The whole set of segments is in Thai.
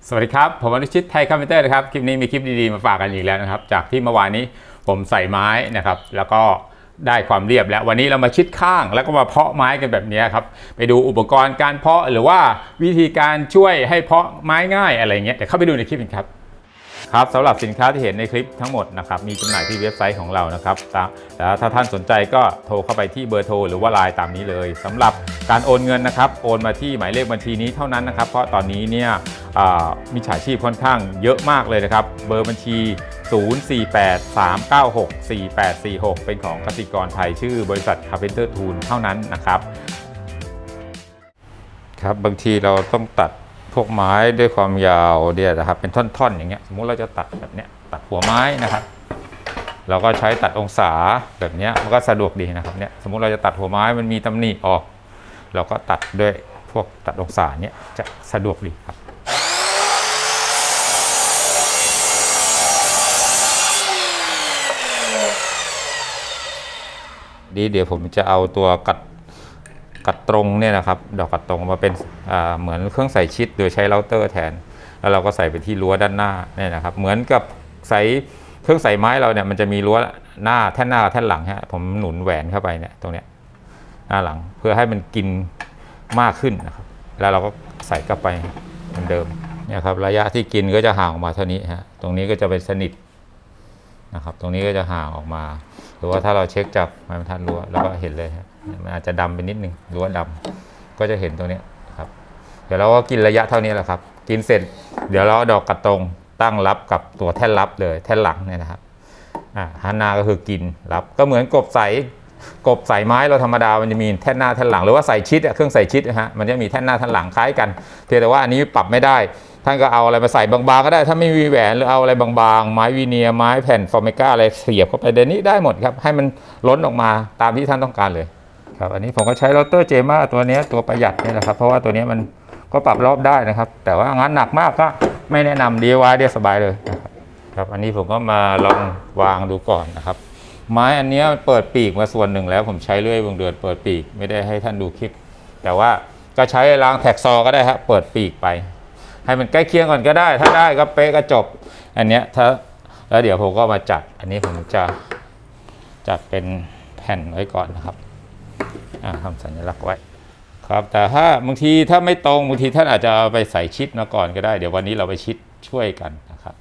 สวัสดีครับผมอนุชิตไทยคอมพิวเตอร์นะครับคลิปนี้มีคลิปดีๆมาฝากกันอีกแล้วนะครับจากที่เมื่อวานนี้ผมใส่ไม้นะครับแล้วก็ได้ความเรียบแล้ววันนี้เรามาชิดข้างแล้วก็มาเพาะไม้กันแบบนี้ครับไปดูอุปกรณ์การเพาะหรือว่าวิธีการช่วยให้เพาะไม้ง่ายอะไรเงี้ยเดี๋ยวเข้าไปดูในคลิปกันครับครับสำหรับสินค้าที่เห็นในคลิปทั้งหมดนะครับมีจำหน่ายที่เว็บไซต์ของเรานะครับแต่ถ้าท่านสนใจก็โทรเข้าไปที่เบอร์โทรหรือว่าไลน์ตามนี้เลยสำหรับการโอนเงินนะครับโอนมาที่หมายเลขบัญชีนี้เท่านั้นนะครับเพราะตอนนี้เนี่ยมิจฉาชีพค่อนข้างเยอะมากเลยนะครับเบอร์บัญชี 0483964846 เป็นของกสิกรไทยชื่อบริษัท Carpenter Tool เท่านั้นนะครับครับบางทีเราต้องตัดพวกไม้ด้วยความยาวเนี่ยนะครับเป็นท่อนๆอย่างเงี้ยสมมุติเราจะตัดแบบเนี้ยตัดหัวไม้นะครับเราก็ใช้ตัดองศาแบบเนี้ยมันก็สะดวกดีนะครับเนี่ยสมมุติเราจะตัดหัวไม้มันมีตำหนิออกเราก็ตัดด้วยพวกตัดองศาเนี้ยจะสะดวกดีครับเดี๋ยวผมจะเอาตัวกัดตรงเนี่ยนะครับดอกกัดตรงมาเป็นเหมือนเครื่องใส่ชิดโดยใช้เราเตอร์แทนแล้วเราก็ใส่ไปที่รั้วด้านหน้าเนี่ยนะครับเหมือนกับใส่เครื่องใส่ไม้เราเนี่ยมันจะมีรั้วหน้าแท่นหน้ากับแท่นหลังฮะผมหนุนแหวนเข้าไปเนี่ยตรงเนี้ยหน้าหลังเพื่อให้มันกินมากขึ้นนะครับแล้วเราก็ใส่เข้าไปเหมือนเดิมเนี่ยครับระยะที่กินก็จะห่างออกมาเท่านี้ฮะตรงนี้ก็จะเป็นสนิทนะครับตรงนี้ก็จะห่างออกมาหรือว่าถ้าเราเช็คจากไม้บรรทัดรั้วเราก็เห็นเลยฮะมันอาจจะดำไปนิดนึงรั้วดำก็จะเห็นตรงนี้ครับเดี๋ยวเราก็กินระยะเท่านี้แหละครับกินเสร็จเดี๋ยวเราดอกกระตรงตั้งรับกับตัวแท่นรับเลยแท่นหลังเนี่ยนะครับหันหน้าก็คือกินรับก็เหมือนกบใส่ไม้เราธรรมดามันจะมีแท่นหน้าแท่นหลังหรือว่าใส่ชิดเครื่องใส่ชิดนะฮะมันจะมีแท่นหน้าแท่นหลังคล้ายกันเพียงแต่ว่าอันนี้ปรับไม่ได้ท่านก็เอาอะไรมาใส่บางๆก็ได้ถ้าไม่มีแหวนหรือเอาอะไรบางๆไม้วีเนียไม้แผ่นฟอร์มิก้าอะไรเสียบเข้าไปเดี๋ยวนี้ได้หมดครับให้มันล้นออกมาตามที่ท่านต้องการเลยครับอันนี้ผมก็ใช้เราเตอร์เจม่าตัวนี้ตัวประหยัดนี่แหละครับเพราะว่าตัวนี้มันก็ปรับรอบได้นะครับแต่ว่างานหนักมากก็ไม่แนะนำ DIY ได้สบายเลยนะครับอันนี้ผมก็มาลองวางดูก่อนนะครับไม้อันนี้เปิดปีกมาส่วนหนึ่งแล้วผมใช้เลื่อยวงเดือนเปิดปีกไม่ได้ให้ท่านดูคลิปแต่ว่าก็ใช้รางแท็กซอก็ได้ครับเปิดปีกไปให้มันใกล้เคียงก่อนก็ได้ถ้าได้ก็เป๊ะก็จบอันเนี้ยถ้าแล้วเดี๋ยวผมก็มาจัดอันนี้ผมจะจัดเป็นแผ่นไว้ก่อนนะครับทำสัญลักษณ์ไว้ครับแต่ถ้าบางทีถ้าไม่ตรงบางทีท่านอาจจะเอาไปใส่ชิดมาก่อนก็ได้เดี๋ยววันนี้เราไปชิดช่วยกันนะครับ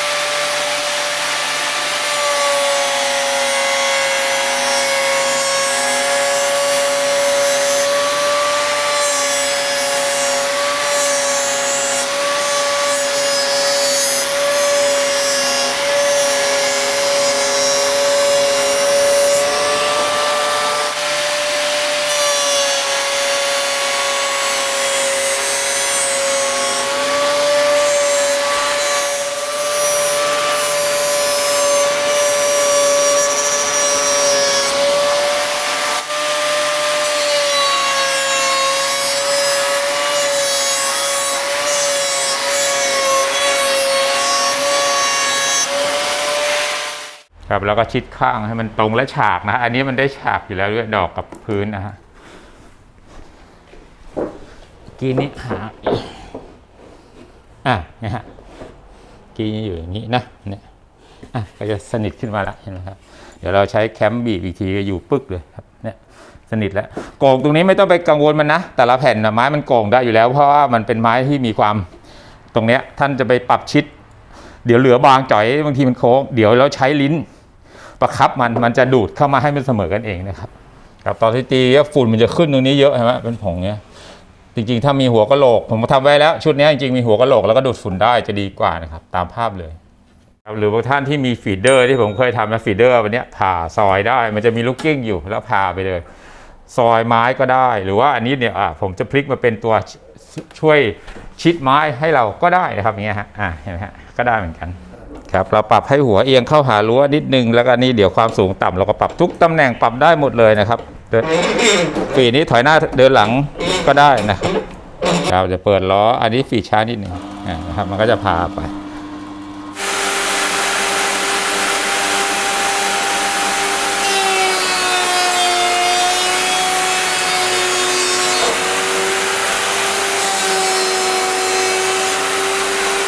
ครับแล้วก็ชิดข้างให้มันตรงและฉากนะอันนี้มันได้ฉากอยู่แล้วด้วยดอกกับพื้นนะฮะกีนี้หาเนี่ยฮะกีอยู่อย่างนี้นะเนี่ยก็จะสนิทขึ้นมาละเห็นไหมครับเดี๋ยวเราใช้แคมบีบอีกทีก็อยู่ปึ๊กเลยครับเนี่ยสนิทแล้วโก่งตรงนี้ไม่ต้องไปกังวลมันนะแต่ละแผ่นไม้มันโก่งได้อยู่แล้วเพราะว่ามันเป็นไม้ที่มีความตรงเนี้ยท่านจะไปปรับชิดเดี๋ยวเหลือบางจ่อยบางทีมันโค้งเดี๋ยวเราใช้ลิ้นประคับมันจะดูดเข้ามาให้มันเสมอกันเองนะครับครับตอนที่ตีฝุ่นมันจะขึ้นตรงนี้เยอะใช่ไหมเป็นผงเนี้ยจริงๆถ้ามีหัวกะโหลกผมทำไว้แล้วชุดนี้จริงๆมีหัวกะโหลกแล้วก็ดูดฝุ่นได้จะดีกว่านะครับตามภาพเลยหรือบางท่านที่มีฟีดเดอร์ที่ผมเคยทำนะฟีดเดอร์วันนี้ผ่าซอยได้มันจะมีลูกกิ้งอยู่แล้วผ่าไปเลยซอยไม้ก็ได้หรือว่าอันนี้เนี่ยผมจะพลิกมาเป็นตัวช่วยชิดไม้ให้เราก็ได้นะครับอย่างเงี้ยฮะเห็นไหมฮะก็ได้เหมือนกันครับเราปรับให้หัวเอียงเข้าหารั้วนิดนึงแล้วก็นี่เดี๋ยวความสูงต่ำเราก็ปรับทุกตำแหน่งปรับได้หมดเลยนะครับฝีนี้ถอยหน้าเดินหลังก็ได้นะครับเราจะเปิดล้ออันนี้ฝีช้านิดนึงนะครับมันก็จะพาไป ค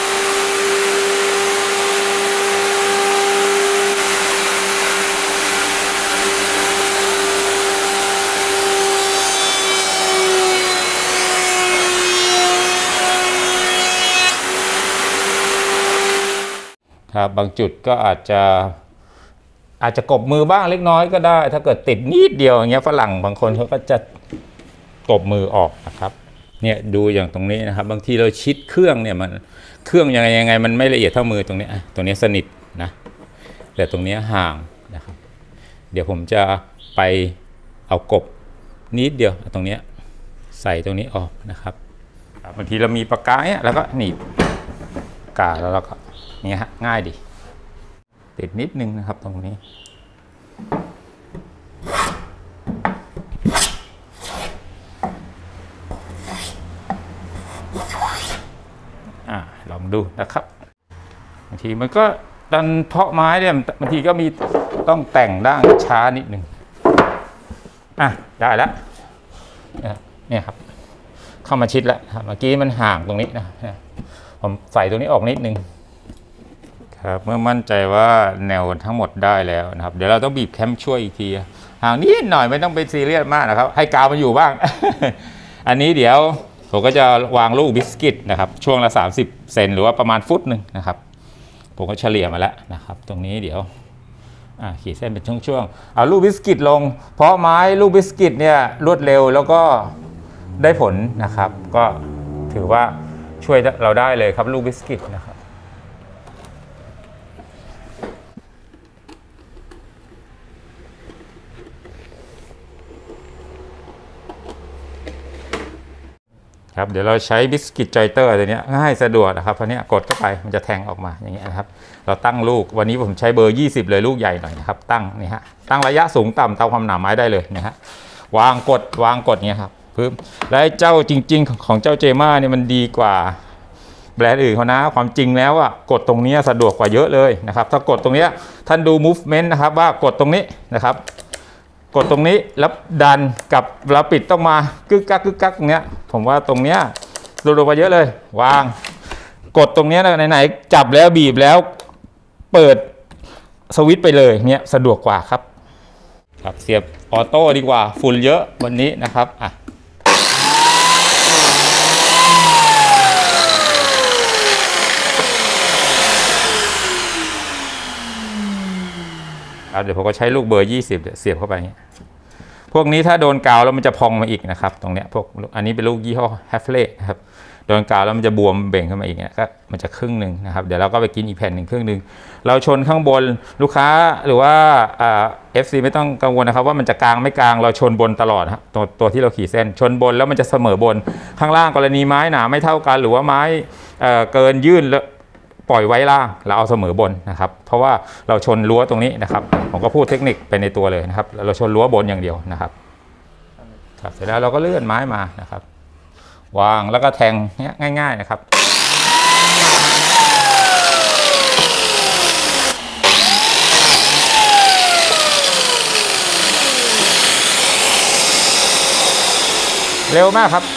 ครับบางจุดก็อาจจะกบมือบ้างเล็กน้อยก็ได้ถ้าเกิดติดนิดเดียวอย่างเงี้ยฝรั่งบางคนเขาก็จะกบมือออกนะครับเนี่ยดูอย่างตรงนี้นะครับบางทีเราชิดเครื่องเนี่ยมันเครื่องยังไงมันไม่ละเอียดเท่ามือตรงนี้ตรงนี้สนิทนะแต่ตรงนี้ห่างนะครับเดี๋ยวผมจะไปเอากบนิดเดียวตรงนี้ใส่ตรงนี้ออกนะครับบางทีเรามีปากกาเนี่ยแล้วก็หนีบกาแล้วเราก็เนี่ยฮะง่ายดีติดนิดนึงนะครับตรงนี้ลองดูนะครับบางทีมันก็ดันเพาะไม้เนี่ยบางทีก็มีต้องแต่งด้านช้านิดนึงได้แล้วเนี่ยครับเข้ามาชิดแล้วเมื่อกี้มันห่างตรงนี้นะผมใส่ตรงนี้ออกนิดนึงครับเมื่อมั่นใจว่าแนวทั้งหมดได้แล้วนะครับเดี๋ยวเราต้องบีบแคมช่วยอีกทีห่างนิดหน่อยไม่ต้องไปซีเรียสมากนะครับให้กาวมันอยู่บ้าง อันนี้เดี๋ยวผมก็จะวางลูกบิสกิตนะครับช่วงละ30 เซนหรือว่าประมาณฟุตหนึ่งนะครับผมก็เฉลี่ยมาแล้วนะครับตรงนี้เดี๋ยวขีดเส้นเป็นช่วงๆเอาลูกบิสกิตลงเพราะไม้ลูกบิสกิตเนี่ยรวดเร็วแล้วก็ได้ผลนะครับก็ถือว่าช่วยเราได้เลยครับลูกบิสกิตนะครับครับเดี๋ยวเราใช้บิสกิตจอยเตอร์ตัวนี้ง่ายสะดวกนะครับเพราะนี้กดเข้าไปมันจะแทงออกมาอย่างเงี้ยนะครับเราตั้งลูกวันนี้ผมใช้เบอร์20เลยลูกใหญ่หน่อยนะครับตั้งนี่ฮะตั้งระยะสูงต่ำตามความหนาไม้ได้เลยนะฮะวางกดเงี้ยครับปึ๊บแล้วเจ้าจริงๆของเจ้าเจม่าเนี่ยมันดีกว่าแบรนด์อื่นเขานะความจริงแล้วกดตรงนี้สะดวกกว่าเยอะเลยนะครับถ้ากดตรงนี้ท่านดู movement นะครับว่ากดตรงนี้นะครับกดตรงนี้แล้วดันกับเราปิดต้องมากึกกักตรงเนี้ยผมว่าตรงเนี้ยดูกว่าเยอะเลยวางกดตรงเนี้ยไหนจับแล้วบีบแล้วเปิดสวิตช์ไปเลยเนี้ยสะดวกกว่าครับเสียบออโต้ดีกว่าฝุ่นเยอะวันนี้นะครับเดี๋ยวผมก็ใช้ลูกเบอร์20เสียบเข้าไปอย่างเงี้ยพวกนี้ถ้าโดนกาวแล้วมันจะพองมาอีกนะครับตรงเนี้ยพวกอันนี้เป็นลูกยี่ห้อแฮฟเล่นะครับโดนกาวแล้วมันจะบวมเบ่งขึ้นมาอีกเนี่ยก็มันจะครึ่งหนึ่งนะครับเดี๋ยวเราก็ไปกินอีกแผ่นหนึ่งครึ่งหนึ่งเราชนข้างบนลูกค้าหรือว่าFC ไม่ต้องกังวลนะครับว่ามันจะกลางไม่กลางเราชนบนตลอดครับตัวที่เราขีดเส้นชนบนแล้วมันจะเสมอบนข้างล่างกรณีไม้หนาไม่เท่ากันหรือว่าไม้เกินยื่นแล้วปล่อยไว้ล่างเราเอาเสมอบนนะครับเพราะว่าเราชนรั้วตรงนี้นะครับผมก็พูดเทคนิคไปในตัวเลยนะครับเราชนรั้วบนอย่างเดียวนะครับเสร็จแล้วเราก็เลื่อนไม้มานะครับวางแล้วก็แทงง่ายๆนะครับเร็วมากครับ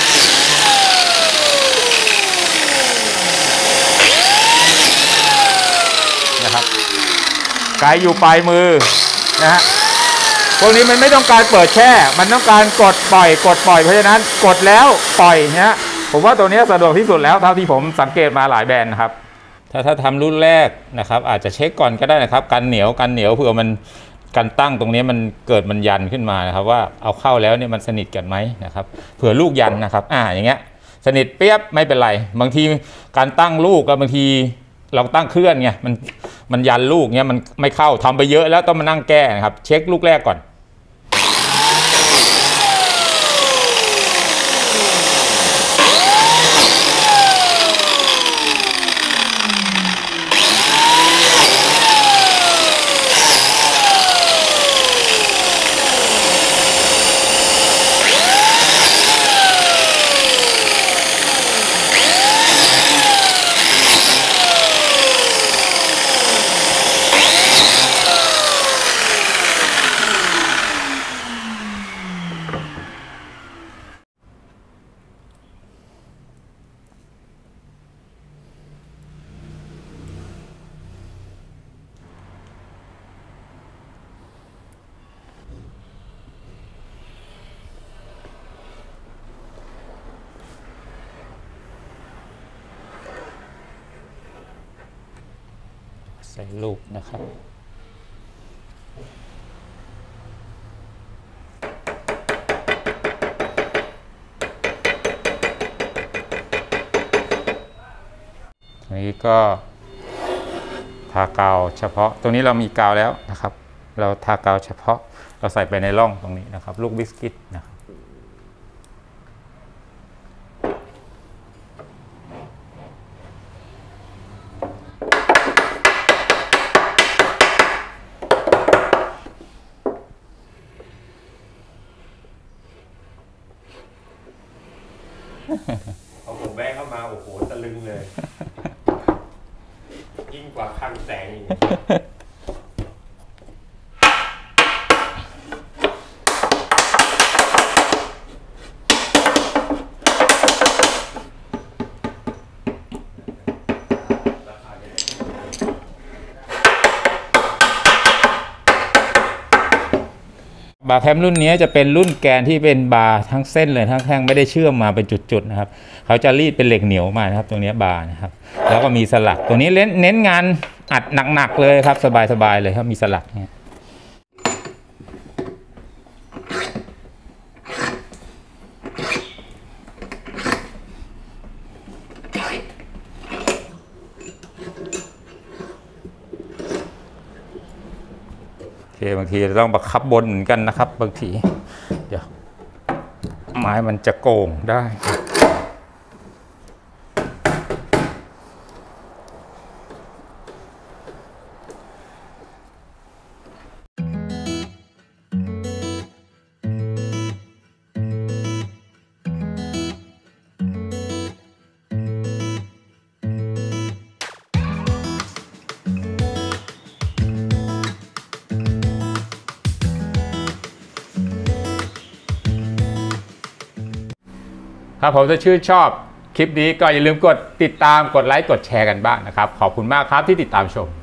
นะครับไกลอยู่ปลายมือนะฮะพวกนี้มันไม่ต้องการเปิดแช่มันต้องการกดปล่อยเพราะฉะนั้นกดแล้วปล่อยนะผมว่าตัวนี้สะดวกที่สุดแล้วเท่าที่ผมสังเกตมาหลายแบรนด์นะครับถ้าทำรุ่นแรกนะครับอาจจะเช็คก่อนก็ได้นะครับกันเหนียวเผื่อมันกันตั้งตรงนี้มันเกิดมันยันขึ้นมานะครับว่าเอาเข้าแล้วเนี่ยมันสนิทกันไหมนะครับเผื่อลูกยันนะครับอย่างเงี้ยสนิทเปียบไม่เป็นไรบางทีการตั้งลูกกับบางทีเราตั้งเคลื่อนไงมันยันลูกเนี้ยมันไม่เข้าทำไปเยอะแล้วต้องมานั่งแก้นะครับเช็คลูกแรกก่อนใส่ลูกนะครับอันนี้ก็ทากาวเฉพาะตรงนี้เรามีกาวแล้วนะครับเราทากาวเฉพาะเราใส่ไปในร่องตรงนี้นะครับลูกบิสกิตนะครับพอผมแวะเข้ามาโอ้โหตะลึงเลยยิ่งกว่าคลังแสงอีกบาร์แคมรุ่นนี้จะเป็นรุ่นแกนที่เป็นบาร์ทั้งเส้นเลยทั้งแท่งไม่ได้เชื่อมมาเป็นจุดๆนะครับเขาจะรีดเป็นเหล็กเหนียวมานะครับตรงนี้บาร์นะครับแล้วก็มีสลักตัวนี้เน้นงานอัดหนักๆเลยครับสบายๆเลยครับมีสลักเนี่ยบางทีเราต้องบังคับบนเหมือนกันนะครับบางทีเดี๋ยวไม้มันจะโก่งได้ครับผมถ้าชื่นชอบคลิปนี้ก็อย่าลืมกดติดตามกดไลค์กดแชร์กันบ้างนะครับขอบคุณมากครับที่ติดตามชม